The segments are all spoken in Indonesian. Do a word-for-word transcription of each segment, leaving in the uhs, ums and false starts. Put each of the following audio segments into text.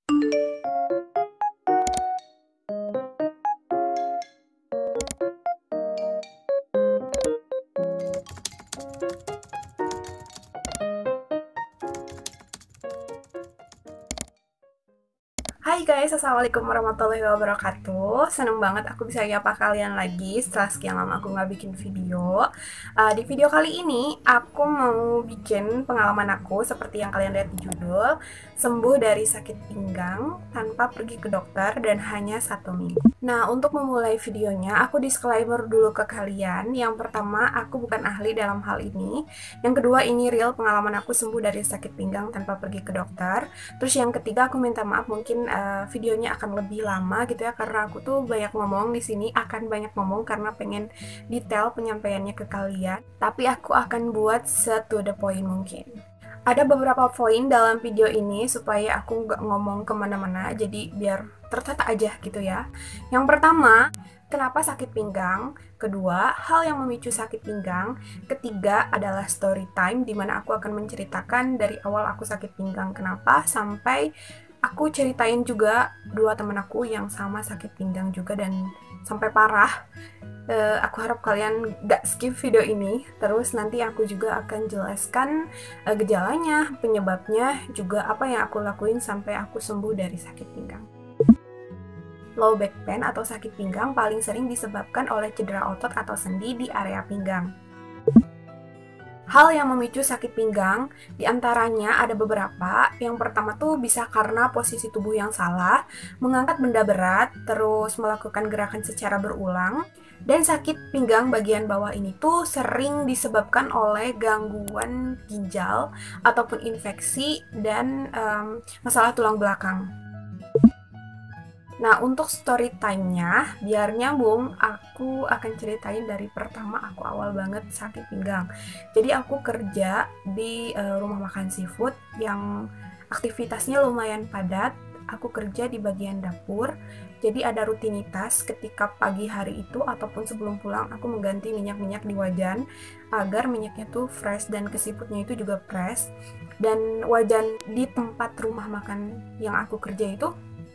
Hai guys, assalamualaikum warahmatullahi wabarakatuh. Seneng banget aku bisa nyapa kalian lagi setelah sekian lama aku nggak bikin video. Uh, di video kali ini aku mau bikin pengalaman aku seperti yang kalian lihat di judul, sembuh dari sakit pinggang tanpa pergi ke dokter dan hanya satu minggu. Nah, untuk memulai videonya aku disclaimer dulu ke kalian. Yang pertama, aku bukan ahli dalam hal ini. Yang kedua, ini real pengalaman aku sembuh dari sakit pinggang tanpa pergi ke dokter. Terus yang ketiga, aku minta maaf mungkin uh, videonya akan lebih lama gitu ya, karena aku tuh banyak ngomong di sini, akan banyak ngomong karena pengen detail penyampaiannya ke kalian. Tapi aku akan buat to the point mungkin. Ada beberapa poin dalam video ini supaya aku nggak ngomong kemana-mana, jadi biar tertata aja gitu ya. Yang pertama, kenapa sakit pinggang? Kedua, hal yang memicu sakit pinggang. Ketiga adalah story time, dimana aku akan menceritakan dari awal aku sakit pinggang kenapa, sampai aku ceritain juga dua temen aku yang sama sakit pinggang juga dan sampai parah. Uh, aku harap kalian gak skip video ini. Terus nanti aku juga akan jelaskan uh, gejalanya, penyebabnya, juga apa yang aku lakuin sampai aku sembuh dari sakit pinggang. Low back pain atau sakit pinggang paling sering disebabkan oleh cedera otot atau sendi di area pinggang. Hal yang memicu sakit pinggang diantaranya ada beberapa. Yang pertama tuh bisa karena posisi tubuh yang salah, mengangkat benda berat, terus melakukan gerakan secara berulang. Dan sakit pinggang bagian bawah ini tuh sering disebabkan oleh gangguan ginjal ataupun infeksi dan um, masalah tulang belakang. Nah, untuk story time-nya, biar nyambung, aku akan ceritain dari pertama aku awal banget sakit pinggang. Jadi aku kerja di uh, rumah makan seafood yang aktivitasnya lumayan padat. Aku kerja di bagian dapur, jadi ada rutinitas ketika pagi hari itu ataupun sebelum pulang aku mengganti minyak-minyak di wajan agar minyaknya tuh fresh dan ke seafoodnya itu juga fresh. Dan wajan di tempat rumah makan yang aku kerja itu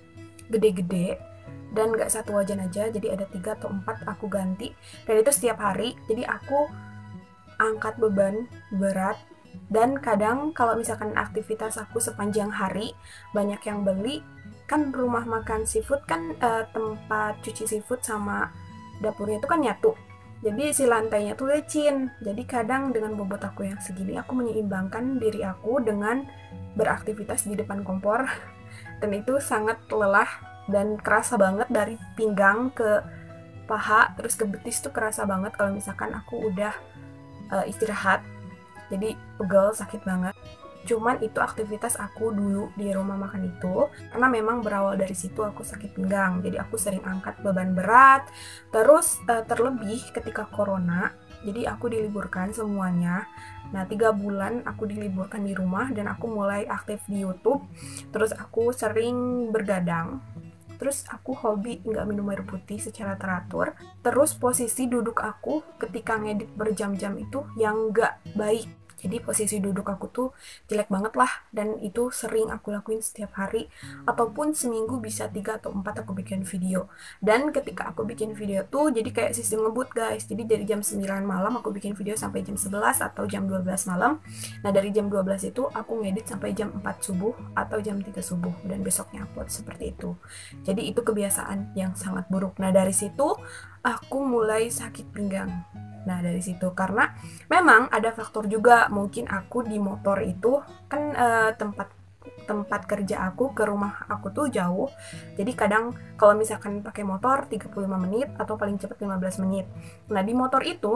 gede-gede dan gak satu wajan aja, jadi ada tiga atau empat aku ganti, dan itu setiap hari. Jadi aku angkat beban berat. Dan kadang kalau misalkan aktivitas aku sepanjang hari banyak yang beli, kan rumah makan seafood kan eh, tempat cuci seafood sama dapurnya itu kan nyatu, jadi si lantainya tuh licin. Jadi kadang dengan bobot aku yang segini aku menyeimbangkan diri aku dengan beraktivitas di depan kompor dan itu sangat lelah dan kerasa banget dari pinggang ke paha terus ke betis tuh kerasa banget kalau misalkan aku udah uh, istirahat. Jadi pegel, sakit banget. Cuman itu aktivitas aku dulu di rumah makan itu, karena memang berawal dari situ aku sakit pinggang. Jadi aku sering angkat beban berat. Terus uh, terlebih ketika corona, jadi aku diliburkan semuanya. Nah, tiga bulan aku diliburkan di rumah dan aku mulai aktif di YouTube. Terus aku sering bergadang. Terus aku hobi nggak minum air putih secara teratur. Terus posisi duduk aku ketika ngedit berjam-jam itu yang nggak baik. Jadi posisi duduk aku tuh jelek banget lah, dan itu sering aku lakuin setiap hari, ataupun seminggu bisa tiga atau empat aku bikin video. Dan ketika aku bikin video tuh jadi kayak sistem ngebut guys, jadi dari jam sembilan malam aku bikin video sampai jam sebelas atau jam dua belas malam. Nah dari jam dua belas itu aku ngedit sampai jam empat subuh atau jam tiga subuh, dan besoknya upload seperti itu. Jadi itu kebiasaan yang sangat buruk. Nah dari situ aku mulai sakit pinggang. Nah dari situ, karena memang ada faktor juga, mungkin aku di motor itu kan eh, tempat tempat kerja aku ke rumah aku tuh jauh. Jadi kadang kalau misalkan pakai motor tiga puluh lima menit atau paling cepat lima belas menit. Nah di motor itu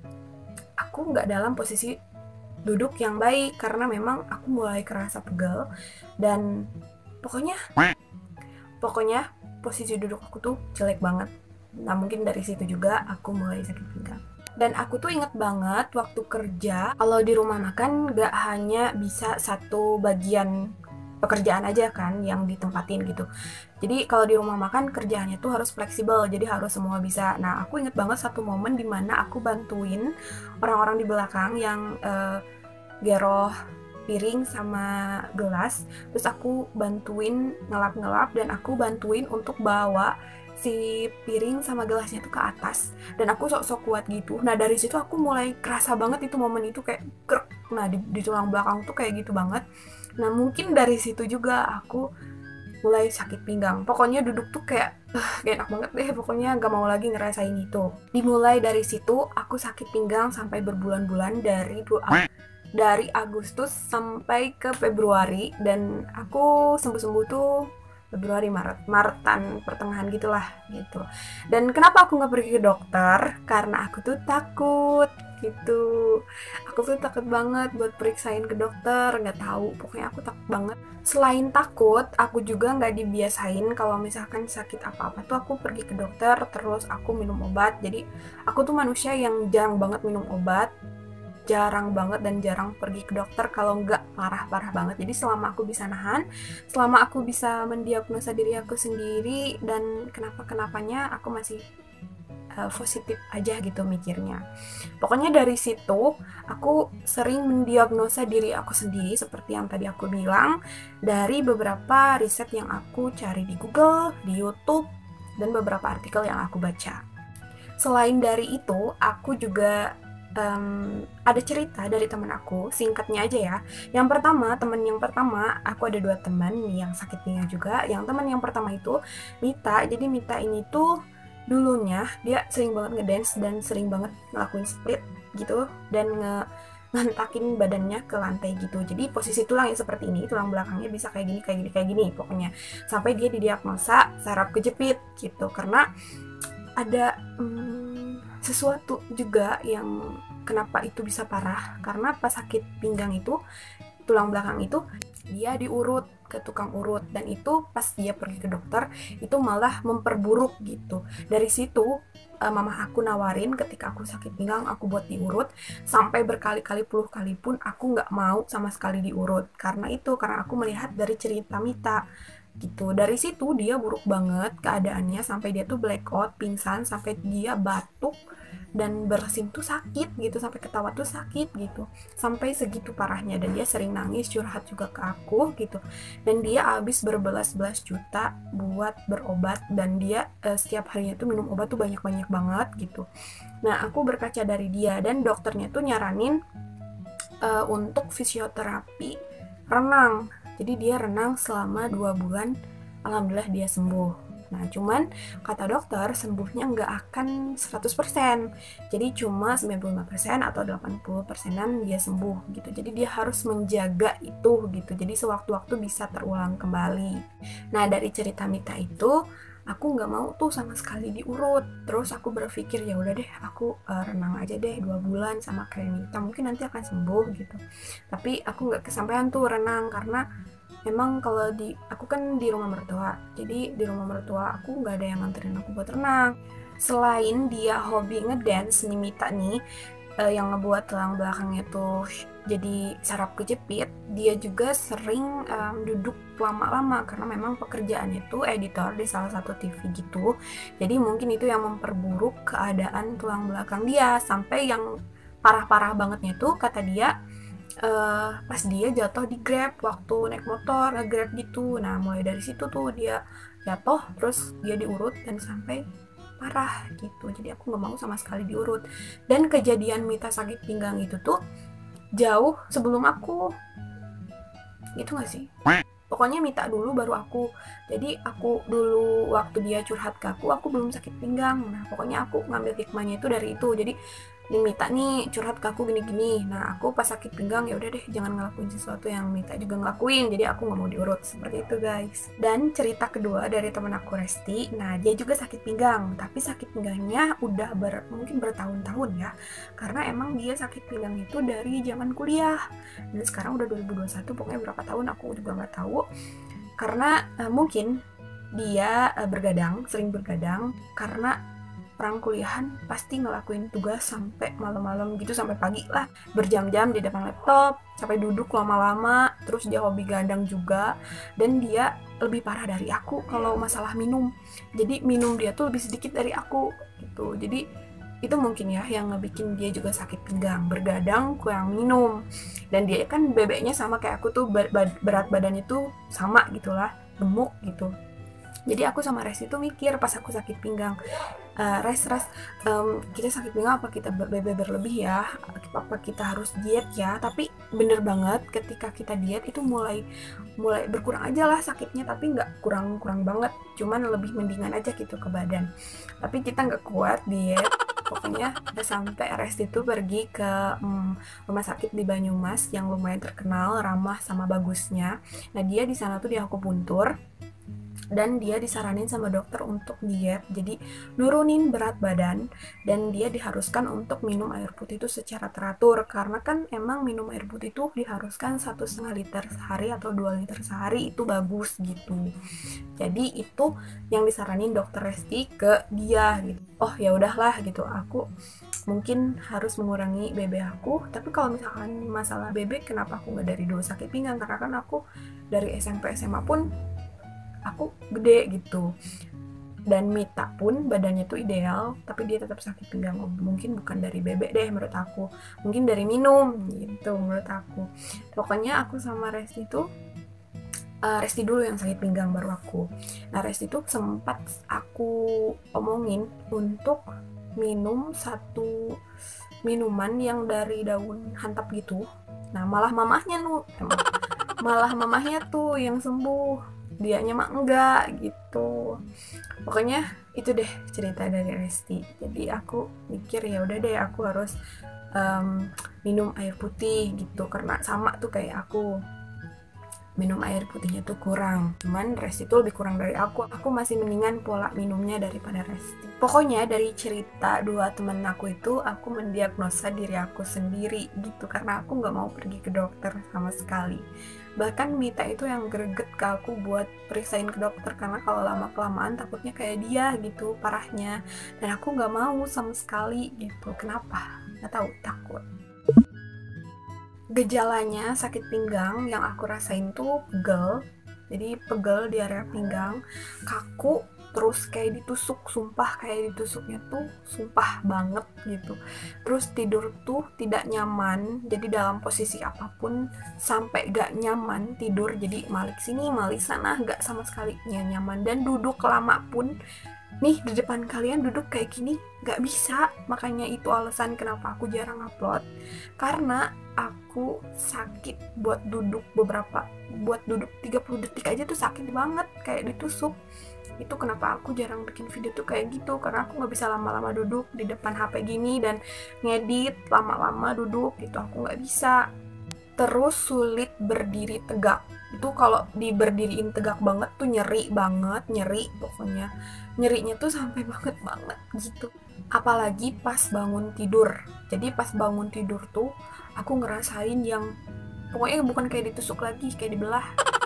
aku nggak dalam posisi duduk yang baik karena memang aku mulai kerasa pegel dan pokoknya pokoknya posisi duduk aku tuh jelek banget. Nah mungkin dari situ juga aku mulai sakit pinggang. Dan aku tuh inget banget waktu kerja, kalau di rumah makan gak hanya bisa satu bagian pekerjaan aja kan yang ditempatin gitu. Jadi kalau di rumah makan kerjaannya tuh harus fleksibel, jadi harus semua bisa. Nah aku inget banget satu momen dimana aku bantuin orang-orang di belakang yang uh, geroh piring sama gelas, terus aku bantuin ngelap-ngelap dan aku bantuin untuk bawa si piring sama gelasnya itu ke atas, dan aku sok-sok kuat gitu. Nah dari situ aku mulai kerasa banget itu momen itu kayak krek, nah di, di tulang belakang tuh kayak gitu banget. Nah mungkin dari situ juga aku mulai sakit pinggang. Pokoknya duduk tuh kayak uh, gak enak banget deh, pokoknya gak mau lagi ngerasain itu. Dimulai dari situ aku sakit pinggang sampai berbulan-bulan, dari dua dari Agustus sampai ke Februari, dan aku sembuh-sembuh tuh Februari, Maret, Maretan pertengahan gitulah gitu. Dan kenapa aku nggak pergi ke dokter? Karena aku tuh takut gitu. Aku tuh takut banget buat periksain ke dokter, nggak tahu. Pokoknya aku takut banget. Selain takut, aku juga nggak dibiasain kalau misalkan sakit apa-apa tuh aku pergi ke dokter, terus aku minum obat. Jadi aku tuh manusia yang jarang banget minum obat, jarang banget dan jarang pergi ke dokter kalau nggak parah-parah banget. Jadi selama aku bisa nahan, selama aku bisa mendiagnosa diri aku sendiri dan kenapa-kenapanya, aku masih uh, positif aja gitu mikirnya. Pokoknya dari situ aku sering mendiagnosa diri aku sendiri seperti yang tadi aku bilang, dari beberapa riset yang aku cari di Google, di YouTube, dan beberapa artikel yang aku baca. Selain dari itu, aku juga Um, ada cerita dari teman aku, singkatnya aja ya. Yang pertama, teman yang pertama, aku ada dua teman yang sakit pinggang juga. Yang teman yang pertama itu Mita. Jadi Mita ini tuh dulunya dia sering banget ngedance dan sering banget ngelakuin split gitu dan nge ngentakin badannya ke lantai gitu. Jadi posisi tulang yang seperti ini, tulang belakangnya bisa kayak gini, kayak gini, kayak gini pokoknya. Sampai dia didiagnosa saraf kejepit gitu, karena ada hmm, sesuatu juga yang kenapa itu bisa parah, karena pas sakit pinggang itu, tulang belakang itu, dia diurut ke tukang urut, dan itu pas dia pergi ke dokter itu malah memperburuk gitu. Dari situ uh, mama aku nawarin ketika aku sakit pinggang aku buat diurut, sampai berkali-kali puluh kali pun aku nggak mau sama sekali diurut karena itu, karena aku melihat dari cerita Mita gitu. Dari situ dia buruk banget keadaannya, sampai dia tuh blackout, pingsan, sampai dia batuk dan bersin tuh sakit gitu, sampai ketawa tuh sakit gitu, sampai segitu parahnya. Dan dia sering nangis, curhat juga ke aku gitu, dan dia habis berbelas-belas juta buat berobat, dan dia eh, setiap harinya tuh minum obat tuh banyak-banyak banget gitu. Nah aku berkaca dari dia, dan dokternya tuh nyaranin uh, untuk fisioterapi renang. Jadi dia renang selama dua bulan, alhamdulillah dia sembuh. Nah cuman kata dokter sembuhnya nggak akan seratus persen, jadi cuma sembilan puluh lima persen atau delapan puluh persenan dia sembuh gitu. Jadi dia harus menjaga itu gitu, jadi sewaktu-waktu bisa terulang kembali. Nah dari cerita Mita itu aku nggak mau tuh sama sekali diurut. Terus aku berpikir ya udah deh, aku uh, renang aja deh dua bulan sama kayak Mita, mungkin nanti akan sembuh gitu. Tapi aku nggak kesampaian tuh renang, karena memang kalau di aku kan di rumah mertua, jadi di rumah mertua aku nggak ada yang nganterin aku buat renang. Selain dia hobi ngedance nih Mita nih, uh, yang ngebuat tulang belakangnya tuh jadi saraf kejepit, dia juga sering um, duduk lama-lama karena memang pekerjaannya tuh editor di salah satu T V gitu. Jadi mungkin itu yang memperburuk keadaan tulang belakang dia, sampai yang parah-parah bangetnya tuh kata dia uh, pas dia jatuh di Grab waktu naik motor nge-Grab gitu. Nah mulai dari situ tuh dia jatuh, terus dia diurut dan sampai parah gitu. Jadi aku nggak mau sama sekali diurut. Dan kejadian Mita sakit pinggang itu tuh jauh sebelum aku, gitu nggak sih? Pokoknya Mita dulu baru aku. Jadi aku dulu waktu dia curhat ke aku, aku belum sakit pinggang. Nah pokoknya aku ngambil hikmahnya itu dari itu. Jadi nih Mita nih curhat ke aku gini-gini, nah aku pas sakit pinggang ya udah deh jangan ngelakuin sesuatu yang Mita juga ngelakuin, jadi aku nggak mau diurut, seperti itu guys. Dan cerita kedua dari temen aku Resti, nah dia juga sakit pinggang, tapi sakit pinggangnya udah ber, mungkin bertahun-tahun ya, karena emang dia sakit pinggang itu dari zaman kuliah, dan sekarang udah dua ribu dua puluh satu, pokoknya berapa tahun aku juga nggak tahu, karena uh, mungkin dia uh, bergadang, sering bergadang, karena orang kuliahan pasti ngelakuin tugas sampai malam-malam gitu, sampai pagi lah, berjam-jam di depan laptop, sampai duduk lama-lama. Terus dia hobi gadang juga, dan dia lebih parah dari aku kalau masalah minum. Jadi minum dia tuh lebih sedikit dari aku gitu. Jadi Itu mungkin ya yang ngebikin dia juga sakit pinggang, bergadang, kurang minum. Dan dia kan bebeknya sama kayak aku tuh, berat badannya tuh sama gitulah, gemuk gitu. Jadi aku sama Resti tuh mikir pas aku sakit pinggang, uh, res res um, kita sakit pinggang apa kita B B berlebih ya, apa kita harus diet ya. Tapi bener banget ketika kita diet itu mulai mulai berkurang aja lah sakitnya, tapi nggak kurang kurang banget, cuman lebih mendingan aja gitu ke badan. Tapi kita nggak kuat diet, pokoknya sampai Resti tuh pergi ke um, rumah sakit di Banyumas yang lumayan terkenal, ramah sama bagusnya. Nah dia di sana tuh di akupuntur, dan dia disaranin sama dokter untuk diet, jadi nurunin berat badan, dan dia diharuskan untuk minum air putih itu secara teratur, karena kan emang minum air putih itu diharuskan satu setengah liter sehari atau dua liter sehari, itu bagus gitu. Jadi itu yang disaranin dokter Resti ke dia gitu. Oh ya udahlah gitu, aku mungkin harus mengurangi B B aku. Tapi kalau misalkan masalah B B, kenapa aku nggak dari dulu sakit pinggang? Karena kan aku dari S M P S M A pun aku gede gitu, dan Mita pun badannya tuh ideal tapi dia tetap sakit pinggang. Mungkin bukan dari bebek deh menurut aku, mungkin dari minum gitu menurut aku. Pokoknya aku sama Resti tuh uh, Resti dulu yang sakit pinggang baru aku. Nah Resti tuh sempat aku omongin untuk minum satu minuman yang dari daun hantap gitu. Nah malah mamahnya nu malah mamahnya tuh yang sembuh, dianya mah enggak gitu. Pokoknya itu deh cerita dari Resti. Jadi aku mikir ya udah deh aku harus um, minum air putih gitu, karena sama tuh kayak aku, minum air putihnya tuh kurang. Cuman Resti tuh lebih kurang dari aku. Aku masih mendingan pola minumnya daripada Resti. Pokoknya dari cerita dua temen aku itu, aku mendiagnosa diri aku sendiri gitu, karena aku nggak mau pergi ke dokter sama sekali. Bahkan Mita itu yang greget ke aku buat periksain ke dokter, karena kalau lama kelamaan takutnya kayak dia gitu parahnya, dan aku nggak mau sama sekali gitu. Kenapa? Nggak tahu, takut. Gejalanya sakit pinggang yang aku rasain tuh pegel, jadi pegel di area pinggang, kaku, terus kayak ditusuk, sumpah kayak ditusuknya tuh sumpah banget gitu. Terus tidur tuh tidak nyaman, jadi dalam posisi apapun sampai gak nyaman tidur, jadi malik sini malik sana, gak sama sekali nyaman. Dan duduk lama pun, nih di depan kalian duduk kayak gini gak bisa. Makanya itu alasan kenapa aku jarang upload, karena aku sakit buat duduk beberapa, buat duduk tiga puluh detik aja tuh sakit banget kayak ditusuk. Itu kenapa aku jarang bikin video tuh kayak gitu, karena aku nggak bisa lama-lama duduk di depan H P gini dan ngedit lama-lama duduk gitu, aku nggak bisa. Terus sulit berdiri tegak, itu kalau di berdiriin tegak banget tuh nyeri banget, nyeri pokoknya, nyerinya tuh sampai banget banget gitu. Apalagi pas bangun tidur, jadi pas bangun tidur tuh aku ngerasain yang pokoknya bukan kayak ditusuk lagi, kayak dibelah.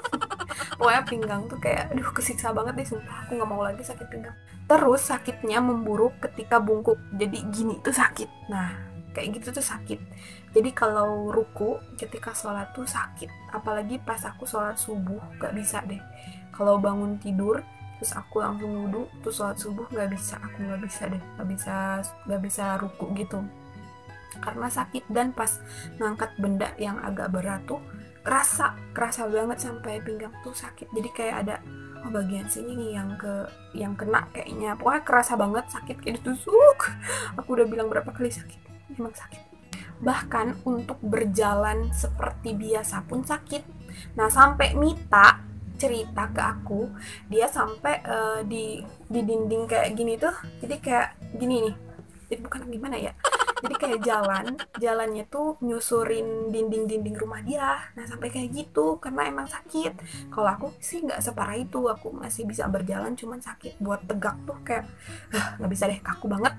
Pokoknya pinggang tuh kayak aduh kesiksa banget deh, sumpah aku nggak mau lagi sakit pinggang. Terus sakitnya memburuk ketika bungkuk, jadi gini tuh sakit. Nah kayak gitu tuh sakit. Jadi kalau ruku ketika sholat tuh sakit, apalagi pas aku sholat subuh gak bisa deh. Kalau bangun tidur terus aku langsung wudhu terus sholat subuh gak bisa, aku gak bisa deh, gak bisa gak bisa ruku gitu karena sakit. Dan pas ngangkat benda yang agak berat tuh kerasa kerasa banget sampai pinggang tuh sakit. Jadi kayak ada oh bagian sini nih yang ke yang kena kayaknya, pokoknya kerasa banget sakit kayak ditusuk. Aku udah bilang berapa kali sakit, memang sakit. Bahkan untuk berjalan seperti biasa pun sakit. Nah sampai Mita cerita ke aku, dia sampai uh, di di dinding kayak gini tuh, jadi kayak gini nih, jadi bukan gimana ya, jadi kayak jalan jalannya tuh nyusurin dinding-dinding rumah dia. Nah sampai kayak gitu karena emang sakit. Kalau aku sih nggak separah itu, aku masih bisa berjalan, cuman sakit buat tegak tuh kayak nggak bisa deh, kaku banget.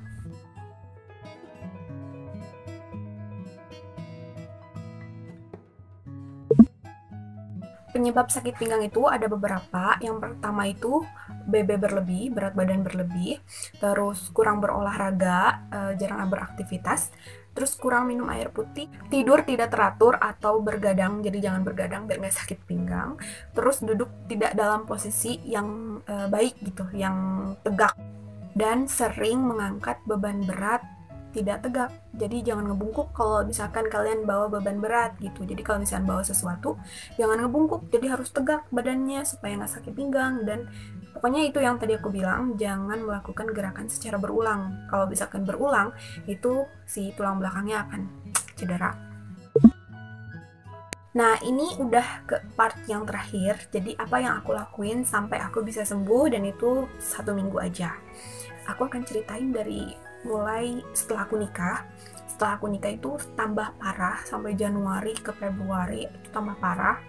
Penyebab sakit pinggang itu ada beberapa. Yang pertama itu B B berlebih, berat badan berlebih, terus kurang berolahraga, eh, jarang beraktivitas, terus kurang minum air putih, tidur tidak teratur atau bergadang, jadi jangan bergadang biar nggak sakit pinggang, terus duduk tidak dalam posisi yang eh, baik gitu, yang tegak, dan sering mengangkat beban berat tidak tegak. Jadi jangan ngebungkuk kalau misalkan kalian bawa beban berat gitu. Jadi kalau misalkan bawa sesuatu, jangan ngebungkuk, jadi harus tegak badannya supaya nggak sakit pinggang. Dan pokoknya itu yang tadi aku bilang, jangan melakukan gerakan secara berulang. Kalau misalkan berulang, itu si tulang belakangnya akan cedera. Nah, ini udah ke part yang terakhir. Jadi apa yang aku lakuin sampai aku bisa sembuh, dan itu satu minggu aja. Aku akan ceritain dari mulai setelah aku nikah. Setelah aku nikah itu tambah parah, sampai Januari ke Februari itu tambah parah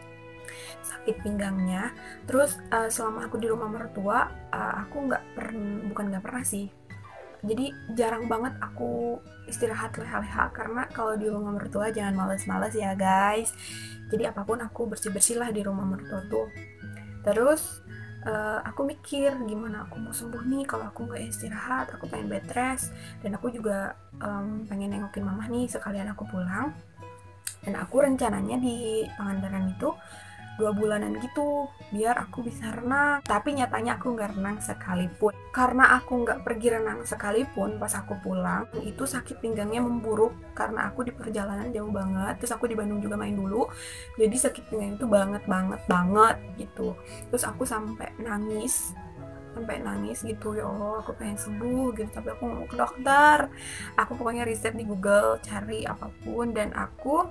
sakit pinggangnya. Terus uh, selama aku di rumah mertua, uh, aku nggak pernah, bukan nggak pernah sih, jadi jarang banget aku istirahat leha-leha, karena kalau di rumah mertua jangan males-males ya guys. Jadi apapun aku bersih-bersih lah di rumah mertua tuh. Terus Uh, aku mikir gimana aku mau sembuh nih kalau aku nggak istirahat. Aku pengen bed rest, dan aku juga um, pengen nengokin mama nih sekalian aku pulang. Dan aku rencananya di Pangandaran itu dua bulanan gitu, biar aku bisa renang. Tapi nyatanya aku nggak renang sekalipun. Karena aku nggak pergi renang sekalipun, pas aku pulang itu sakit pinggangnya memburuk karena aku di perjalanan jauh banget. Terus aku di Bandung juga main dulu, jadi sakit pinggang itu banget banget banget gitu. Terus aku sampai nangis sampai nangis gitu, ya Allah aku pengen sembuh gitu, tapi aku mau ke dokter. Aku pokoknya riset di Google, cari apapun, dan aku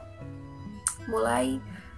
mulai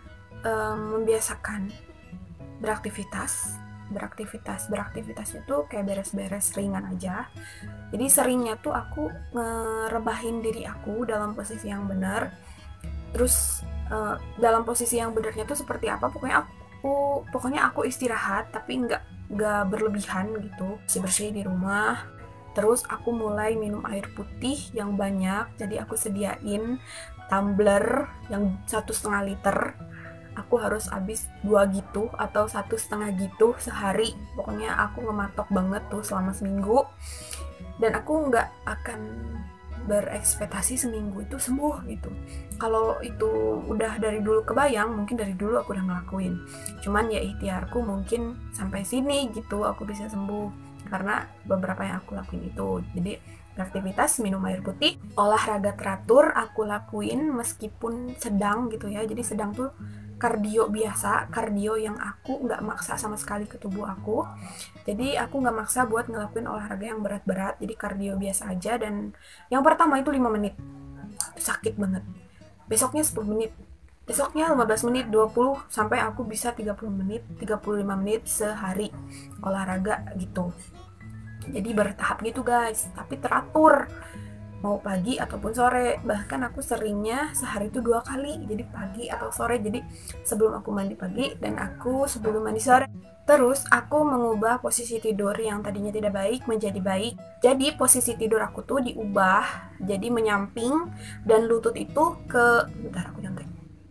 um, membiasakan beraktivitas beraktivitas beraktivitas itu kayak beres-beres ringan aja. Jadi seringnya tuh aku ngerebahin diri aku dalam posisi yang benar. Terus uh, dalam posisi yang benarnya tuh seperti apa, pokoknya aku pokoknya aku istirahat tapi nggak nggak berlebihan gitu, bersih-bersih di rumah. Terus aku mulai minum air putih yang banyak, jadi aku sediain tumbler yang satu setengah liter. Aku harus habis dua gitu atau satu setengah gitu sehari. Pokoknya aku ngematok banget tuh selama seminggu. Dan aku nggak akan berekspektasi seminggu itu sembuh gitu. Kalau itu udah dari dulu kebayang, mungkin dari dulu aku udah ngelakuin. Cuman ya ikhtiarku mungkin sampai sini gitu aku bisa sembuh, karena beberapa yang aku lakuin itu. Jadi aktivitas, minum air putih, olahraga teratur aku lakuin meskipun sedang gitu ya. Jadi sedang tuh kardio biasa, kardio yang aku nggak maksa sama sekali ke tubuh aku. Jadi aku nggak maksa buat ngelakuin olahraga yang berat-berat, jadi kardio biasa aja. Dan yang pertama itu lima menit, sakit banget. Besoknya sepuluh menit, besoknya lima belas menit, dua puluh, sampai aku bisa tiga puluh menit, tiga puluh lima menit sehari olahraga gitu. Jadi bertahap gitu guys, tapi teratur, mau pagi ataupun sore. Bahkan aku seringnya sehari itu dua kali, jadi pagi atau sore. Jadi sebelum aku mandi pagi dan aku sebelum mandi sore. Terus aku mengubah posisi tidur yang tadinya tidak baik menjadi baik. Jadi posisi tidur aku tuh diubah jadi menyamping, dan lutut itu ke bentar aku nyontek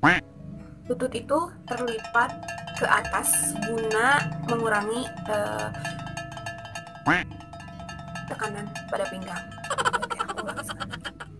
lutut itu terlipat ke atas guna mengurangi uh, tekanan pada pinggang. Oke, aku ulang sekali.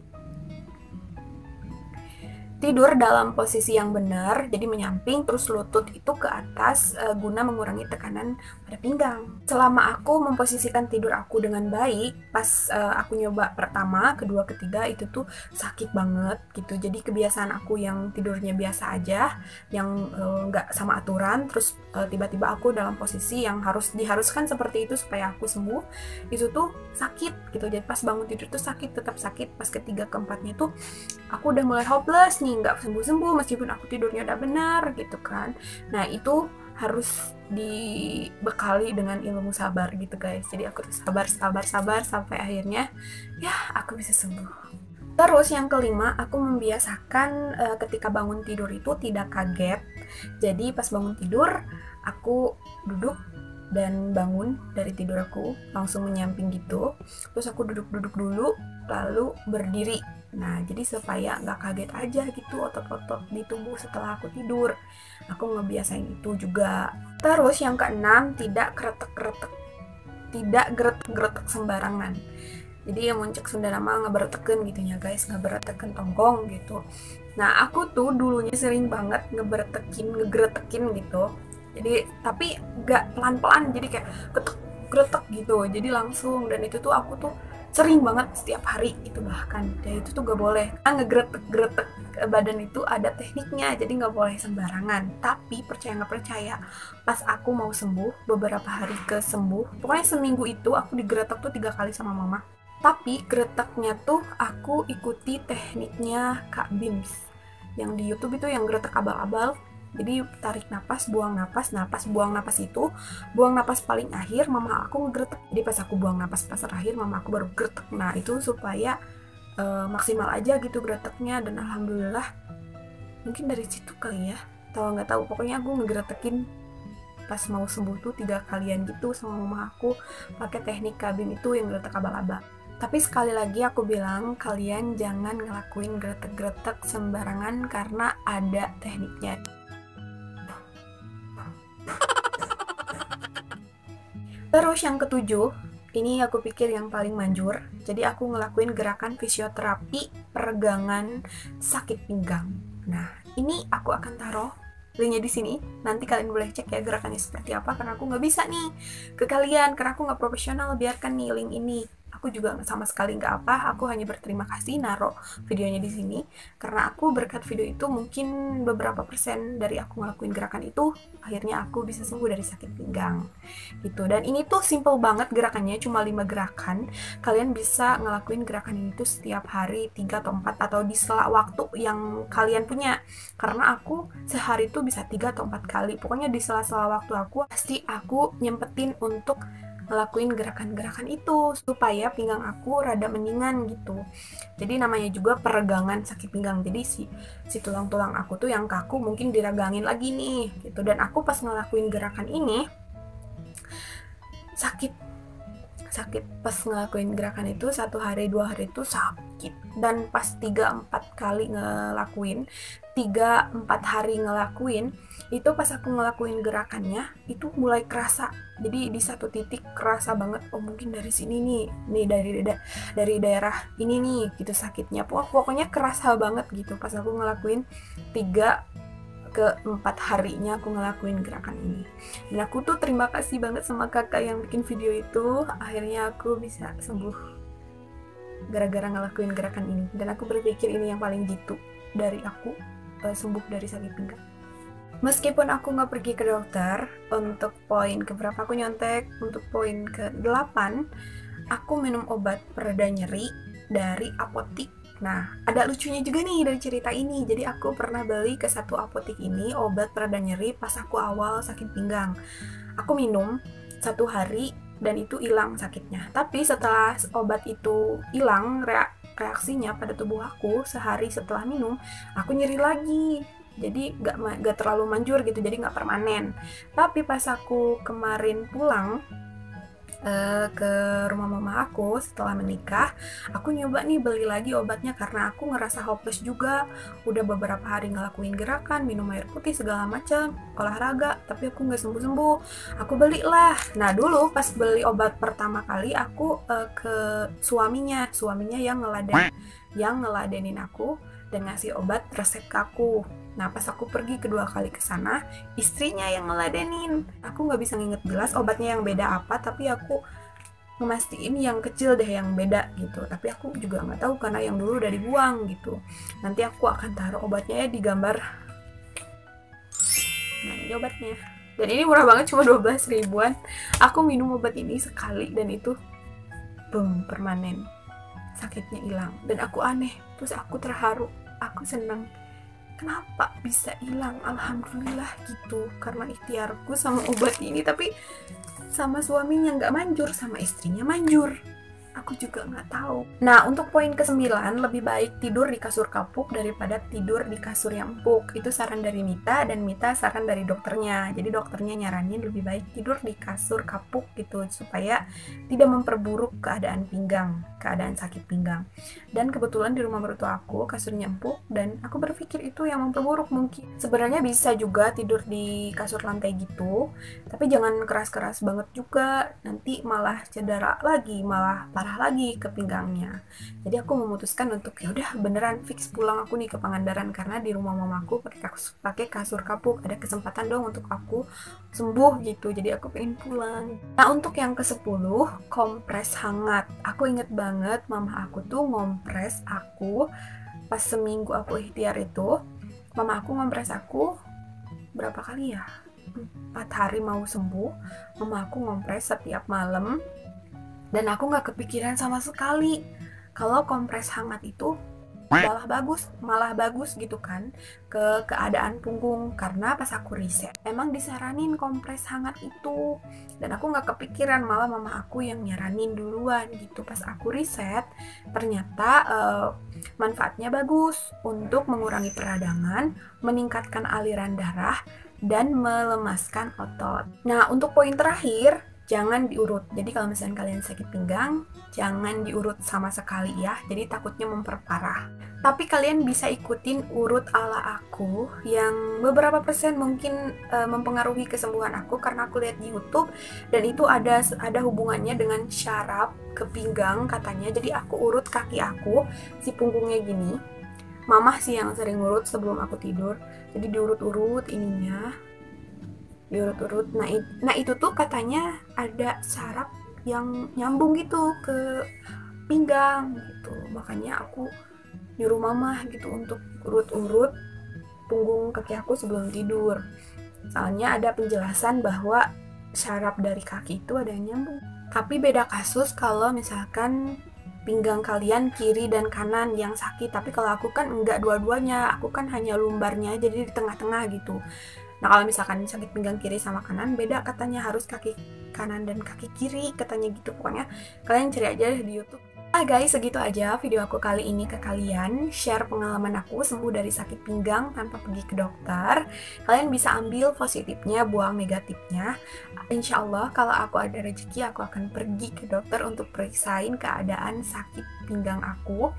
Tidur dalam posisi yang benar, jadi menyamping, terus lutut itu ke atas e, guna mengurangi tekanan pada pinggang. Selama aku memposisikan tidur aku dengan baik, pas e, aku nyoba pertama, kedua, ketiga itu tuh sakit banget gitu. Jadi kebiasaan aku yang tidurnya biasa aja, yang nggak e, sama aturan, terus e, tiba-tiba aku dalam posisi yang harus diharuskan seperti itu supaya aku sembuh, itu tuh sakit gitu. Jadi pas bangun tidur tuh sakit, tetap sakit. Pas ketiga keempatnya tuh aku udah mulai hopeless nih, nggak sembuh-sembuh meskipun aku tidurnya udah benar gitu kan. Nah itu harus dibekali dengan ilmu sabar gitu guys. Jadi aku tuh sabar sabar sabar sampai akhirnya ya aku bisa sembuh. Terus yang kelima, aku membiasakan e, ketika bangun tidur itu tidak kaget. Jadi pas bangun tidur aku duduk dan bangun dari tidur aku langsung menyamping gitu. Terus aku duduk-duduk dulu lalu berdiri. Nah, jadi supaya nggak kaget aja gitu otot-otot di tubuh setelah aku tidur. Aku ngebiasain itu juga. Terus yang keenam, tidak kretek-kretek. Tidak geretek-geretek sembarangan. Jadi yang muncul Sunda nama ngebereteken gitu ya guys, ngebereteken tongkong gitu. Nah, aku tuh dulunya sering banget ngeberetekin, ngegeretekin gitu. Jadi, tapi nggak pelan-pelan, jadi kayak ketek-geretek gitu. Jadi langsung, dan itu tuh aku tuh sering banget setiap hari itu bahkan. Dan itu tuh gak boleh, nah, ngegretek-gretek badan itu ada tekniknya, jadi nggak boleh sembarangan. Tapi percaya nggak percaya, pas aku mau sembuh, beberapa hari ke sembuh, pokoknya seminggu itu aku digretek tuh tiga kali sama mama. Tapi greteknya tuh aku ikuti tekniknya Kak Bims yang di YouTube itu, yang gretek abal-abal. Jadi tarik napas, buang napas, napas, buang napas itu, buang napas paling akhir mama aku ngegretek. Jadi pas aku buang napas pas terakhir, mama aku baru gretek. Nah itu supaya uh, maksimal aja gitu greteknya, dan alhamdulillah mungkin dari situ kali ya, tahu nggak tahu, pokoknya aku ngegretekin pas mau sembuh tuh tiga kalian gitu sama mama aku pakai teknik kabin itu yang gretek abal-abal. Tapi sekali lagi aku bilang, kalian jangan ngelakuin gretek-gretek sembarangan karena ada tekniknya. Terus yang ketujuh, ini aku pikir yang paling manjur. Jadi aku ngelakuin gerakan fisioterapi peregangan sakit pinggang. Nah, ini aku akan taruh linknya di sini. Nanti kalian boleh cek ya gerakannya seperti apa, karena aku nggak bisa nih ke kalian, karena aku nggak profesional. Biarkan nih link ini. Aku juga sama sekali nggak apa, aku hanya berterima kasih naruh videonya di sini, karena aku berkat video itu mungkin beberapa persen dari aku ngelakuin gerakan itu, akhirnya aku bisa sembuh dari sakit pinggang gitu. Dan ini tuh simple banget gerakannya, cuma lima gerakan. Kalian bisa ngelakuin gerakan ini tuh setiap hari tiga atau empat, atau di sela waktu yang kalian punya, karena aku sehari tuh bisa tiga atau empat kali. Pokoknya di sela-sela waktu aku pasti aku nyempetin untuk ngelakuin gerakan-gerakan itu supaya pinggang aku rada mendingan gitu. Jadi namanya juga peregangan sakit pinggang. Jadi si si tulang-tulang aku tuh yang kaku mungkin diragangin lagi nih gitu. Dan aku pas ngelakuin gerakan ini sakit sakit pas ngelakuin gerakan itu satu hari dua hari itu sakit. Dan pas tiga empat kali ngelakuin, tiga empat hari ngelakuin itu, pas aku ngelakuin gerakannya itu mulai kerasa. Jadi di satu titik kerasa banget, oh mungkin dari sini nih, nih dari da dari daerah ini nih gitu sakitnya. Pokoknya kerasa banget gitu pas aku ngelakuin tiga ke empat harinya aku ngelakuin gerakan ini. Dan aku tuh terima kasih banget sama kakak yang bikin video itu. Akhirnya aku bisa sembuh gara-gara ngelakuin gerakan ini. Dan aku berpikir ini yang paling jitu dari aku uh, sembuh dari sakit pinggang. Meskipun aku nggak pergi ke dokter, untuk poin keberapa aku nyontek, untuk poin ke delapan, aku minum obat pereda nyeri dari apotik. Nah, ada lucunya juga nih dari cerita ini. Jadi aku pernah beli ke satu apotik ini obat pereda nyeri pas aku awal sakit pinggang. Aku minum satu hari dan itu hilang sakitnya. Tapi setelah obat itu hilang, reaksinya pada tubuh aku sehari setelah minum, aku nyeri lagi. Jadi gak, gak terlalu manjur gitu, jadi gak permanen. Tapi pas aku kemarin pulang uh, ke rumah mama aku setelah menikah, aku nyoba nih beli lagi obatnya karena aku ngerasa hopeless juga. Udah beberapa hari ngelakuin gerakan, minum air putih segala macam, olahraga, tapi aku gak sembuh-sembuh. Aku belilah. Nah dulu pas beli obat pertama kali aku uh, ke suaminya, suaminya yang ngeladen, yang ngeladenin aku dan ngasih obat resep ke aku. Nah pas aku pergi kedua kali ke sana, istrinya yang ngeladenin. Aku nggak bisa nginget jelas obatnya yang beda apa, tapi aku ngemastiin yang kecil deh yang beda gitu. Tapi aku juga nggak tahu karena yang dulu udah dibuang gitu. Nanti aku akan taruh obatnya ya di gambar. Nah ini obatnya. Dan ini murah banget, cuma dua belas ribuan. Aku minum obat ini sekali dan itu boom, permanen. Sakitnya hilang. Dan aku aneh, terus aku terharu, aku senang. Kenapa bisa hilang? Alhamdulillah gitu, karena ikhtiarku sama obat ini. Tapi sama suaminya nggak manjur, sama istrinya manjur. Aku juga nggak tahu. Nah untuk poin kesembilan, lebih baik tidur di kasur kapuk daripada tidur di kasur yang empuk. Itu saran dari Mita, dan Mita saran dari dokternya. Jadi dokternya nyaranin lebih baik tidur di kasur kapuk gitu, supaya tidak memperburuk keadaan pinggang, keadaan sakit pinggang. Dan kebetulan di rumah mertua aku kasurnya empuk, dan aku berpikir itu yang memperburuk mungkin. Sebenarnya bisa juga tidur di kasur lantai gitu, tapi jangan keras-keras banget juga, nanti malah cedera lagi, malah parah parah lagi ke pinggangnya. Jadi aku memutuskan untuk ya udah beneran fix pulang aku nih ke Pangandaran, karena di rumah mamaku pakai kasur, pakai kasur kapuk, ada kesempatan dong untuk aku sembuh gitu. Jadi aku pengen pulang. Nah, untuk yang ke sepuluh, kompres hangat. Aku inget banget mama aku tuh ngompres aku pas seminggu aku ikhtiar itu. Mama aku ngompres aku berapa kali ya? Empat hari mau sembuh, mama aku ngompres setiap malam. Dan aku nggak kepikiran sama sekali kalau kompres hangat itu malah bagus, malah bagus gitu kan ke keadaan punggung. Karena pas aku riset emang disaranin kompres hangat itu, dan aku nggak kepikiran, malah mama aku yang nyaranin duluan gitu. Pas aku riset ternyata uh, manfaatnya bagus untuk mengurangi peradangan, meningkatkan aliran darah, dan melemaskan otot. Nah, untuk poin terakhir, jangan diurut. Jadi kalau misalnya kalian sakit pinggang, jangan diurut sama sekali ya, jadi takutnya memperparah. Tapi kalian bisa ikutin urut ala aku yang beberapa persen mungkin e, mempengaruhi kesembuhan aku, karena aku lihat di YouTube dan itu ada ada hubungannya dengan syaraf ke pinggang katanya. Jadi aku urut kaki aku, si punggungnya gini. Mamah sih yang sering urut sebelum aku tidur. Jadi diurut-urut ininya, diurut-urut. Nah, it, nah itu tuh katanya ada saraf yang nyambung gitu ke pinggang gitu. Makanya aku nyuruh mamah gitu untuk urut-urut punggung kaki aku sebelum tidur. Soalnya ada penjelasan bahwa saraf dari kaki itu ada yang nyambung. Tapi beda kasus kalau misalkan pinggang kalian kiri dan kanan yang sakit. Tapi kalau aku kan enggak dua-duanya, aku kan hanya lumbarnya, jadi di tengah-tengah gitu. Nah, kalau misalkan sakit pinggang kiri sama kanan, beda katanya, harus kaki kanan dan kaki kiri katanya gitu. Pokoknya kalian cari aja di YouTube. Ah guys, segitu aja video aku kali ini ke kalian. Share pengalaman aku sembuh dari sakit pinggang tanpa pergi ke dokter. Kalian bisa ambil positifnya, buang negatifnya. Insya Allah kalau aku ada rezeki, aku akan pergi ke dokter untuk periksain keadaan sakit pinggang aku.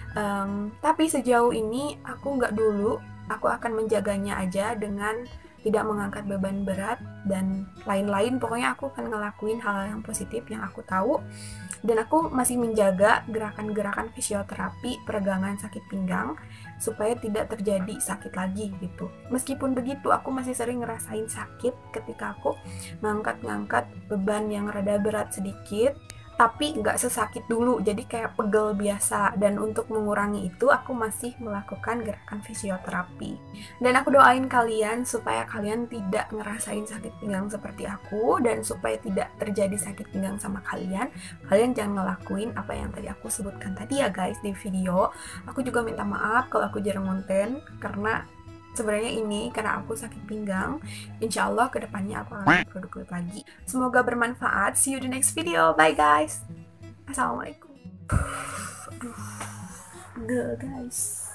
um, Tapi sejauh ini aku nggak dulu. Aku akan menjaganya aja dengan tidak mengangkat beban berat dan lain-lain. Pokoknya aku akan ngelakuin hal yang positif yang aku tahu. Dan aku masih menjaga gerakan-gerakan fisioterapi peregangan sakit pinggang supaya tidak terjadi sakit lagi gitu. Meskipun begitu, aku masih sering ngerasain sakit ketika aku ngangkat-ngangkat beban yang rada berat sedikit, tapi nggak sesakit dulu, jadi kayak pegel biasa. Dan untuk mengurangi itu, aku masih melakukan gerakan fisioterapi. Dan aku doain kalian supaya kalian tidak ngerasain sakit pinggang seperti aku, dan supaya tidak terjadi sakit pinggang sama kalian. Kalian jangan ngelakuin apa yang tadi aku sebutkan tadi ya guys di video. Aku juga minta maaf kalau aku jarang konten, karena sebenarnya ini karena aku sakit pinggang. Insya Allah kedepannya aku akan produktif lagi. Semoga bermanfaat. See you the next video. Bye guys. Assalamualaikum. Aduh, guys.